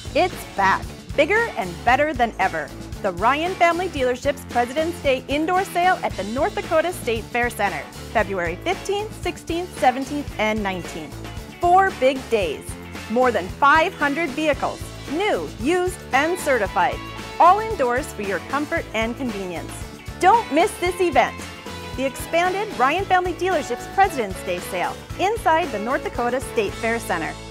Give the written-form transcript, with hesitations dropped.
It's back, bigger and better than ever. The Ryan Family Dealerships President's Day Indoor Sale at the North Dakota State Fair Center, February 15th, 16th, 17th, and 19th. 4 big days. More than 500 vehicles, new, used, and certified. All indoors for your comfort and convenience. Don't miss this event. The expanded Ryan Family Dealerships President's Day Sale inside the North Dakota State Fair Center.